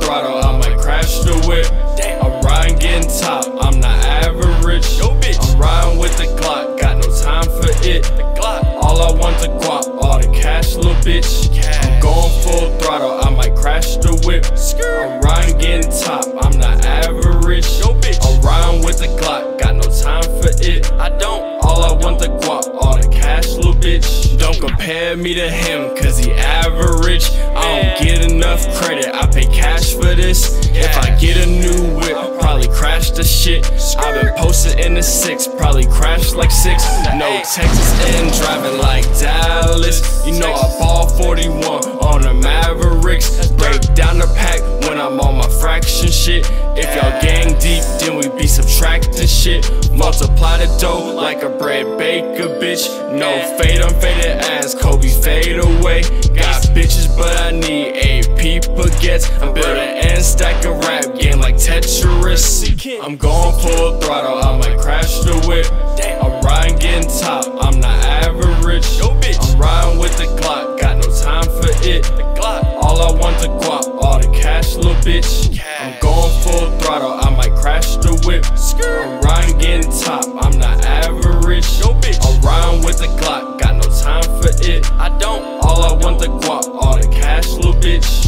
throttle, I might crash the whip. I'm riding getting top, I'm not average. I'm riding with the Glock, got no time for it. All I want the guap, all the cash, little bitch. I'm going full throttle, I might crash the whip. I'm riding getting top, I'm not average. I'm riding with the Glock, got no time for it. All I want the guap, all the cash, little bitch. Don't compare me to him, cause he average. I don't get enough credit, I pay cash for this. If I get a new whip, probably crash the shit. I've been posted in the 6, probably crashed like 6. No Texas and driving like Dallas. You know I ball 41 on the Mavericks. Break down the pack when I'm on my fraction shit. If y'all gang deep, then we be subtracting shit. Multiply the dough like a bread baker, bitch. No fade, unfaded ass, Kobe fade away. Got bitches, but I need AP baguettes. I'm building and stacking rap game like Tetris. I'm going full throttle, I might crash the whip. I'm riding getting top, I'm not average. I'm riding with the Glock, got no time for it. All I want the guap, all the cash, little bitch. I'm going full throttle, I might crash the whip. I'm riding getting top, I'm not average. I'm riding with the Glock, got no time for it. All I want the guap, all the cash, little bitch.